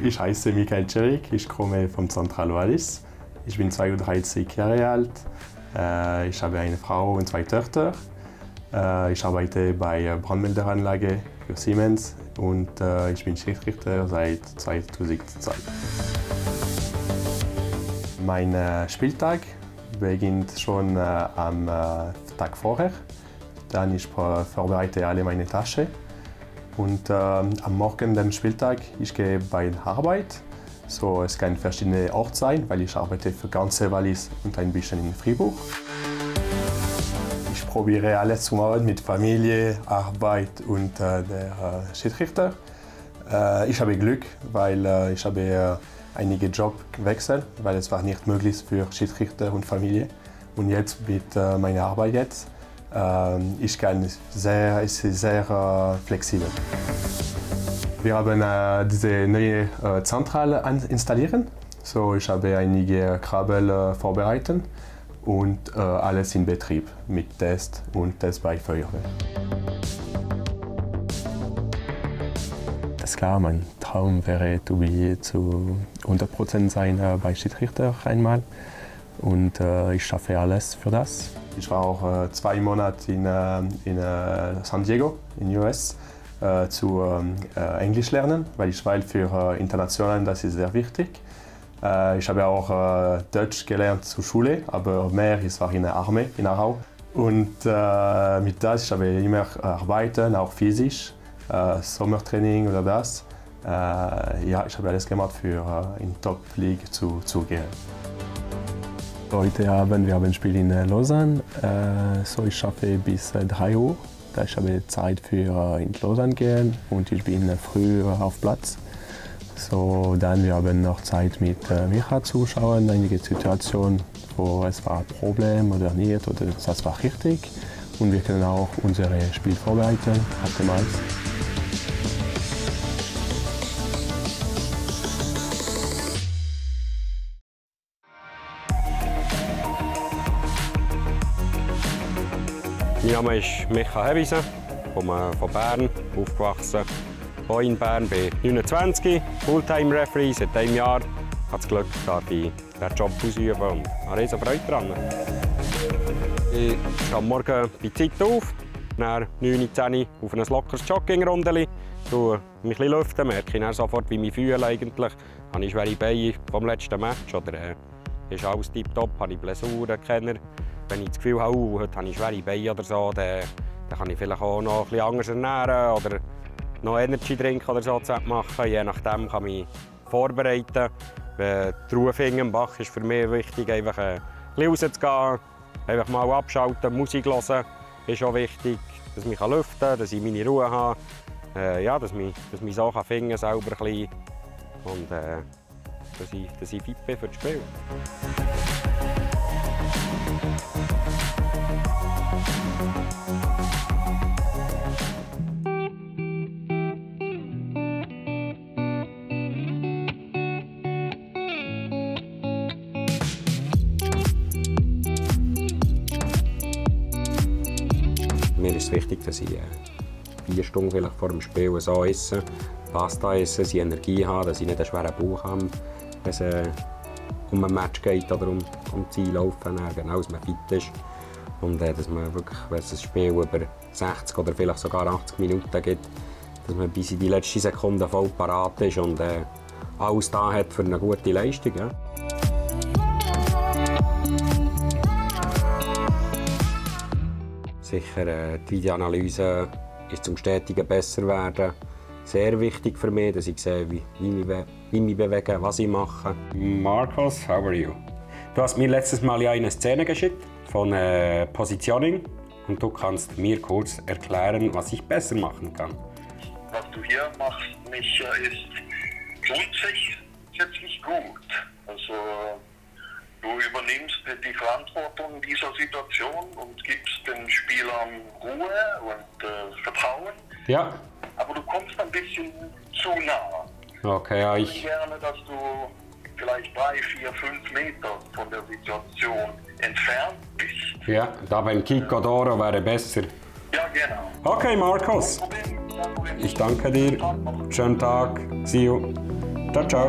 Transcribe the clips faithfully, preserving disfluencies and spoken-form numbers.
Ich heiße Michael Cerik, ich komme vom Zentralwallis. Ich bin zweiunddreißig Jahre alt. Ich habe eine Frau und zwei Töchter. Ich arbeite bei der Brandmeldeanlage für Siemens und ich bin Schiedsrichter seit zweitausendzwei. Mein Spieltag beginnt schon am Tag vorher. Dann ich vorbereite alle meine Taschen. Und äh, am Morgen des Spieltags ich gehe bei der Arbeit. So, es kann verschiedene Orte sein, weil ich arbeite für ganze Wallis und ein bisschen in Fribourg. Ich probiere alles zu machen mit Familie, Arbeit und äh, der äh, Schiedsrichter. Äh, ich habe Glück, weil äh, ich habe äh, einige Jobs gewechselt, weil es war nicht möglich für Schiedsrichter und Familie. Und jetzt mit äh, meiner Arbeit jetzt. Ich kann sehr, ist sehr äh, flexibel. Wir haben äh, diese neue äh, Zentrale installieren. So, ich habe einige Kabel äh, vorbereitet und äh, alles in Betrieb mit Test und Test bei Feuerwehr. Das ist klar, mein Traum wäre, zu hundert Prozent sein äh, bei Schiedsrichter einmal. Und äh, ich schaffe alles für das. Ich war auch äh, zwei Monate in, äh, in äh, San Diego, in den U S, äh, zu äh, Englisch lernen, weil ich weiß, für äh, international das ist sehr wichtig. Äh, ich habe auch äh, Deutsch gelernt zur Schule, aber mehr ich war in der Armee in Aarau. Und äh, mit das ich habe immer arbeiten, auch physisch, äh, Sommertraining oder das. Äh, ja, ich habe alles gemacht für äh, in Top League zu, zu gehen. Heute Abend wir haben ein Spiel in Lausanne. Äh, so ich schaffe bis drei Uhr. Da ich habe Zeit für in Lausanne gehen und ich bin früh auf Platz. So dann wir haben noch Zeit mit äh, Micha zu schauen, einige Situationen, wo es war ein Problem oder nicht oder das war richtig. Und wir können auch unser Spiel vorbereiten, optimal. Mein Name ist Micha Hewiesen, ich komme von Bern, aufgewachsen hier in Bern, bin neunundzwanzig, Fulltime-Referee seit einem Jahr. Ich habe das Glück, dass ich diesen Job ausüben und habe riesen Freude daran. Ich stehe am Morgen bei Zeit auf, dann neun, zehn auf ein lockeres Joggingrundeli, lüfte mich ein bisschen, merke ich sofort, wie ich mich fühle eigentlich. Habe ich schwere Beine vom letzten Match oder äh, ist alles tiptop, habe ich Blessuren, Kenner. Wenn ich das Gefühl habe, oh, heute habe ich schwere Beine oder so, dann, dann kann ich vielleicht auch noch ein bisschen anders ernähren oder noch Energy Drink oder so machen. Je nachdem kann ich mich vorbereiten. Die Ruhe finden im Bach ist für mich wichtig, einfach ein bisschen rauszugehen, einfach mal abschalten, Musik hören ist auch wichtig, dass ich mich lüften kann, dass ich meine Ruhe habe, äh, ja, dass ich mich, dass ich mich so finden kann, selber ein bisschen und äh, dass, ich, dass ich fit bin für das Spiel. Mir ist es wichtig, dass ich äh, vier Stunden vielleicht vor dem Spiel so esse, Pasta esse, dass ich Energie habe, dass ich nicht einen schweren Bauch habe, wenn es äh, um ein Match geht oder um, um Ziel laufen, äh, genau, dass man fit ist. Und äh, dass man wirklich, wenn es ein Spiel über sechzig oder vielleicht sogar achtzig Minuten gibt, dass man bis in die letzte Sekunde voll parat ist und äh, alles da hat für eine gute Leistung. Ja. Sicher, äh, die Videoanalyse ist zum stetigen Besserwerden sehr wichtig für mich, dass ich sehe, wie, wie, ich, wie ich mich bewege, was ich mache. Marcos, how are you? Du hast mir letztes Mal ja eine Szene geschickt von äh, Positioning und du kannst mir kurz erklären, was ich besser machen kann. Was du hier machst, Micha, ist grundsätzlich gut. Also, du übernimmst die Verantwortung dieser Situation und gibst den Spielern Ruhe und äh, Vertrauen. Ja. Aber du kommst ein bisschen zu nah. Okay, ja, ich... Ich gerne, dass du vielleicht drei, vier, fünf Meter von der Situation entfernt bist. Ja, da beim Kick oder Oro wäre besser. Ja, genau. Okay, Marcos. Kein Problem, kein Problem. Ich danke dir. Schönen Tag. See you. Ciao, ciao.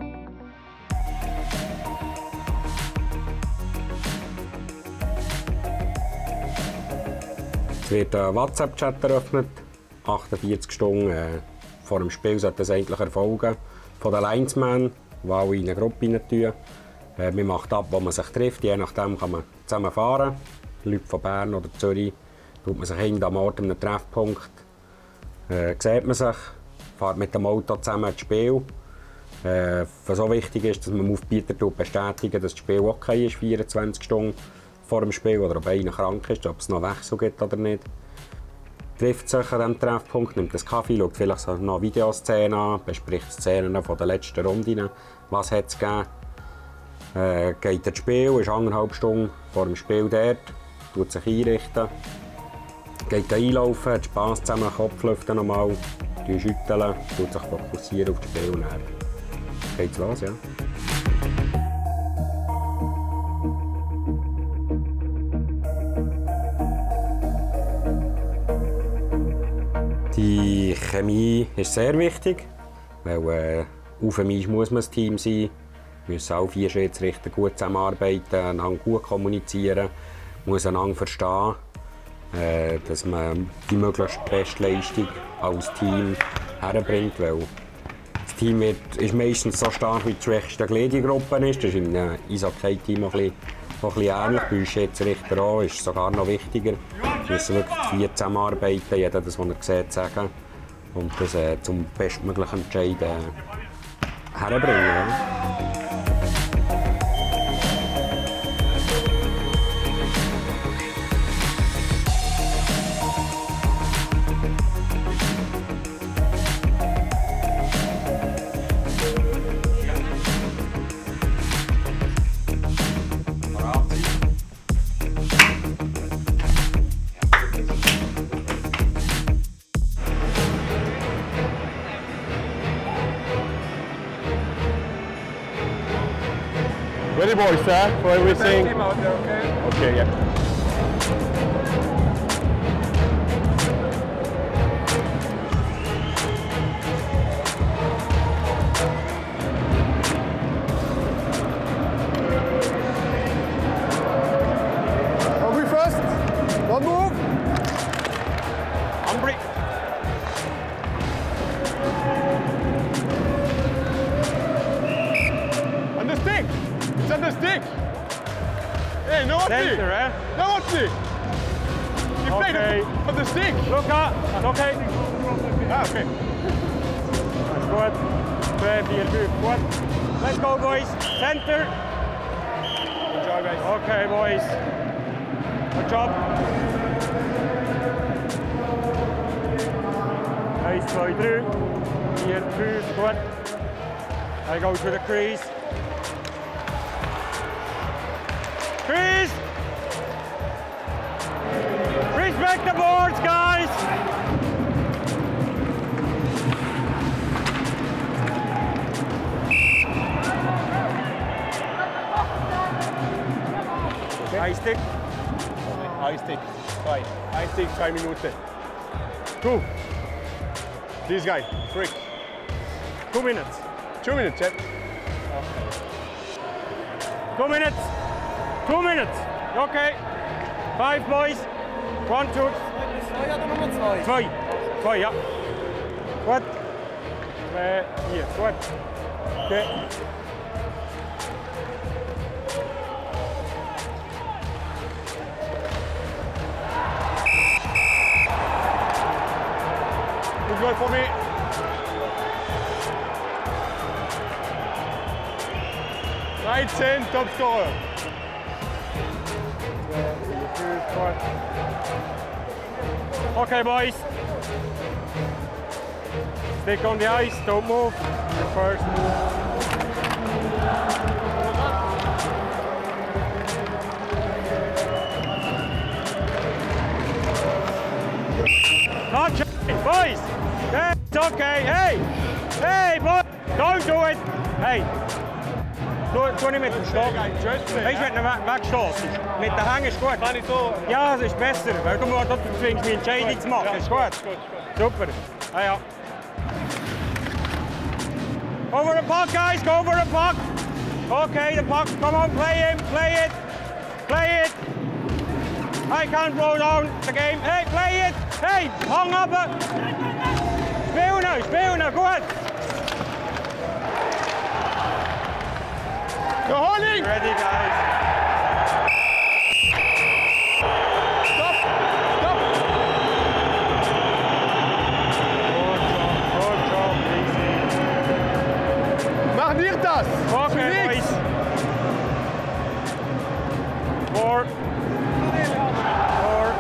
Es wird ein WhatsApp-Chat eröffnet. achtundvierzig Stunden äh, vor dem Spiel sollte das eigentlich erfolgen. Von den Linesmen, die alle in eine Gruppe rein tun. Äh, man macht ab, wo man sich trifft. Je nachdem kann man zusammen fahren. Leute von Bern oder Zürich tut man sich hinten am Ort an einem Treffpunkt. Äh, sieht man sich, fährt mit dem Auto zusammen ins Spiel. Äh, was so wichtig ist, dass man dem Aufbieter bestätigen, dass das Spiel okay ist, vierundzwanzig Stunden vor dem Spiel, oder ob einer krank ist, ob es noch Wechsel gibt oder nicht. Trifft sich an diesem Treffpunkt, nimmt einen Kaffee, schaut vielleicht so noch Videoszenen an, bespricht Szenen von der letzten Runde, was hat es gegeben. Äh, geht ins Spiel, ist anderthalb Stunden vor dem Spiel dort, tut sich einrichten, geht einlaufen, hat Spass zusammen, Kopf lüften nochmal, schütteln, tut sich fokussieren auf das Spiel und dann geht's los, ja. Die Chemie ist sehr wichtig, weil äh, auf dem Eis muss man ein Team sein. Wir müssen auch vier Schiedsrichter gut zusammenarbeiten, einander gut kommunizieren, muss einander verstehen, äh, dass man die möglichst beste Leistung als Team herbringt. Weil das Team wird, ist meistens so stark, wie die schwächste Gliedergruppe ist. Das ist im Eishockey-Team auch ein bisschen ähnlich. Bei uns Schiedsrichter auch, ist es sogar noch wichtiger. Wir müssen wirklich vier zusammenarbeiten, jeder das, was er sieht, sagen und das äh, zum bestmöglichen Entscheid äh, herbringen. Ja. Ready, boys, sir, for everything? Team out there, okay? Okay, yeah. Hungry first. Don't move. Hungry. On the stick. It's on the stick. Hey, no one Center, eh? No one stick. You Okay. played it on the stick. Look up. Okay. Ah, okay. Gut. Zwei, vier, fünf. Gut. Let's go, boys. Center. Good job, guys. Okay, boys. Good job. Eins, zwei, drei. Vier, fünf. Gut. I go to the crease. Crease! Respect the boards, guys! High stick. High stick. Zwei. High stick, zwei Minuten. Two. This guy. Frick. Two minutes. Two minutes, yeah. Two minutes. Two minutes. Okay. Five, boys. One, two. Zwei oder Nummer zwei? Zwei. Zwei, ja. Gut. Zwei, vier. Gut. Okay. Good goal for me. dreizehn, Topscorer. Okay, boys. Stick on the ice, don't move. Your first move. Okay, boys. Hey, it's okay. Hey, hey, boys. Don't do it. Hey. Tu nicht mit dem Stock. Weißt du, wenn du wegstoßt, mit den Hängen ist gut. Kann ich so? Ja, es ist besser, weil du, du zwingst mich Entscheidung zu machen. Ja, Ist gut. gut, gut. Super. Ah, ja. Go for the puck, guys, go for the puck. Okay, the puck, come on, play him, play it, play it. I can't roll down the game. Hey, play it. Hey, hang up. Speel nou, speel nou, go ahead. The holding! Ready, guys. Stop! Stop! Good job, good job, easy. Mach dir das! Okay, boys. Four. Four.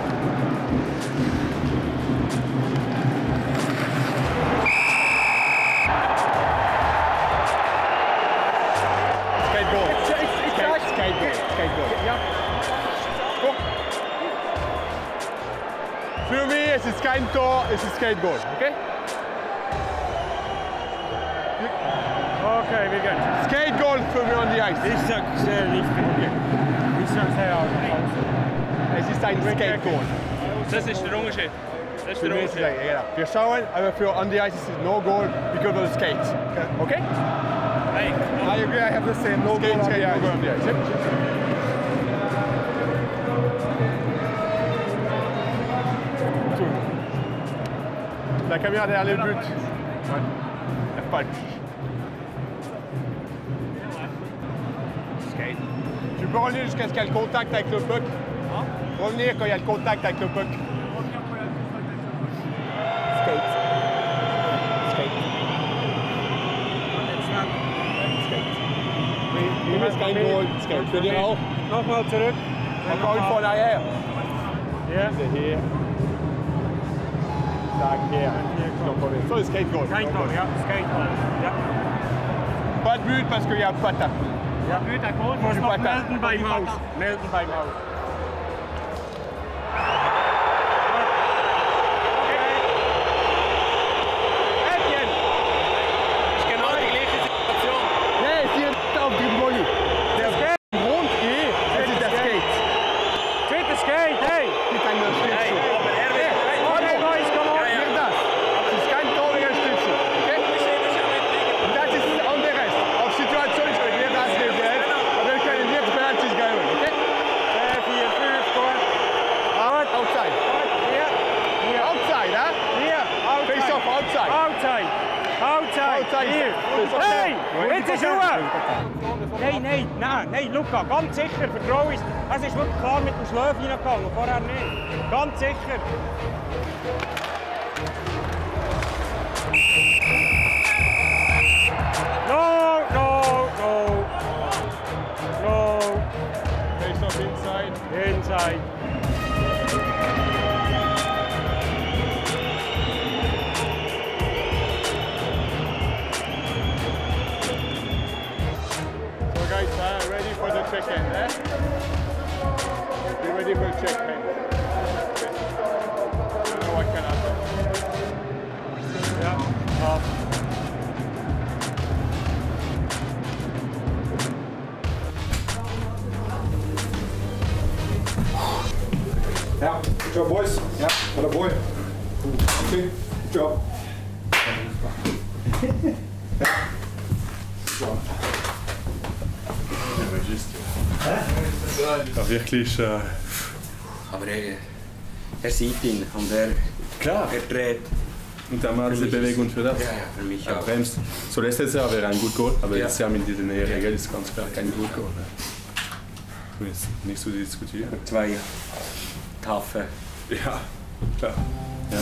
Skate goal. Skate, skate goal. Skate goal. Ja. Kom. Für mich ist es kein Tor, es ist Skate goal. Okay? Okay, we good. Skate goal für mich on the ice. Ich sag sehr nicht. Okay. Ich sag sehr aus. Es ist ein Skate goal. Das ist der Unterschied. Das ist Für der mich ist es Unterschied. ein, ja. Wir schauen, aber für on the ice ist es no goal because of the skate. Okay? Hey, I agree, I have the same no skate, goal skate, no goal on the ice. Yep. La caméra derrière le but. Ouais. Lève pas le but. Skate. Tu peux revenir jusqu'à ce qu'il y ait le contact avec le puck. Revenir quand il y a le contact avec le puck. Skate. Skate. Ihm ist kein Goal. Skate. Für dich auch. Nochmal zurück. Encore une fois en arrière. Ja. C'est here. Tac, here. Ça, c'est skate goal. Kein Tor, ja. Skate goal. Ja. Pas de but parce qu'il n'y a pas de tape. Ja. Gut, der Goal muss Du noch Bata. melden beim Haus. Melden beim Haus. Etienne. Ist genau die gleiche Situation. Nee, ist hier auf dem Volley. Der Skate. Grund hier, das ist der Skate. Zweite Skate, hey. Mit einer Stütze. Okay, boys, come on. Hier das. Das ist kein Tor wegen Stütze. Okay? Und das ist das andere. Auf Situation ist wir das gesehen, aber wir können jetzt Penalties geben. Okay? Äh, vier, fünf, gut. Out. Outside. Hier. Hier. Outside, hè? Hier. Outside. Face off, outside. Outside. Outside. Outside. Hier. Hey, Hey, jetzt ist Ruhe. Nein, nein, nein, nein, Luca, ganz sicher, vertrau uns. Es ist wirklich klar mit dem Schläf reingegangen, vorher nicht. Ganz sicher. No, no, no. No. Face off inside. Inside. So guys, uh, ready for the check hand, eh? Be ready for the check hand. I don't know what can happen. Ja, ab. Yeah, good job, boys. Yeah, what a boy. Okay, good job. Ja, wirklich. Äh, Aber er, er sieht ihn und er, klar. er dreht. Und dann macht diese Bewegung für das. Ja, ja, für mich Er auch. bremst. So letztes Jahr wäre ein gut Goal, aber Ja. das Jahr mit dieser Nähe ist ganz klar kein gut Goal. Ne? Ist nicht zu diskutieren. Zwei taffe. Ja, klar. Ja.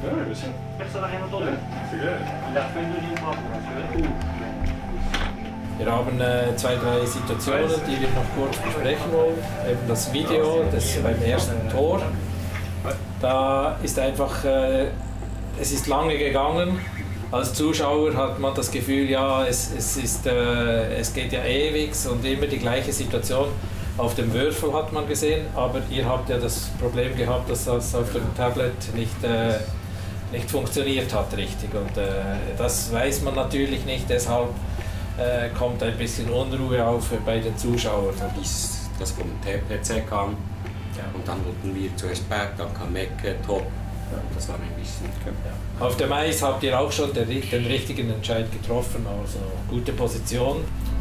Wir haben äh, zwei, drei Situationen, die wir noch kurz besprechen wollen. Eben das Video, das beim ersten Tor. Da ist einfach, äh, es ist lange gegangen. Als Zuschauer hat man das Gefühl, ja, es, es, ist, äh, es geht ja ewig und immer die gleiche Situation. Auf dem Würfel hat man gesehen, aber ihr habt ja das Problem gehabt, dass das auf dem Tablet nicht, äh, nicht funktioniert hat richtig. Und äh, das weiß man natürlich nicht, deshalb äh, kommt ein bisschen Unruhe auf bei den Zuschauern. Bis das vom P C kam. Ja. Und dann wollten wir zuerst Back, dann kam Mecke, Top. Das war mein Wissen. Ja. Auf dem Eis habt ihr auch schon den, den richtigen Entscheid getroffen, also gute Position.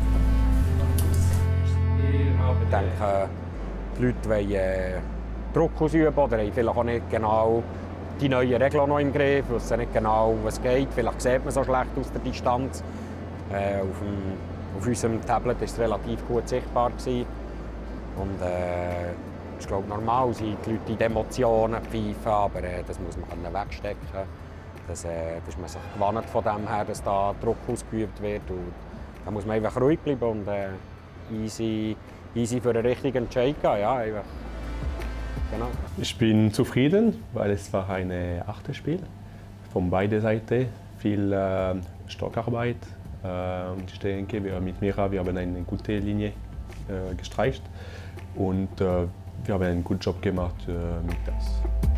Ich denke, die Leute wollen äh, Druck ausüben oder haben vielleicht auch nicht genau die neuen Regeln noch im Griff, wissen nicht genau, was geht. Vielleicht sieht man so schlecht aus der Distanz. Äh, auf, dem, auf unserem Tablet war es relativ gut sichtbar gewesen. Und äh, ich glaube, normal sind die Leute in die Emotionen pfeifen, aber äh, das muss man wegstecken. Das, äh, das ist man sich gewandt von dem her, dass da Druck ausgeübt wird. Und da muss man einfach ruhig bleiben und äh, easy, easy für den richtigen Entscheid gehen. Ja, einfach. Genau. Ich bin zufrieden, weil es war ein achtes Spiel von beiden Seiten. Viel äh, Stockarbeit. Äh, und ich denke, wir mit Mira wir haben eine gute Linie äh, gestreicht und äh, wir haben einen guten Job gemacht äh, mit das.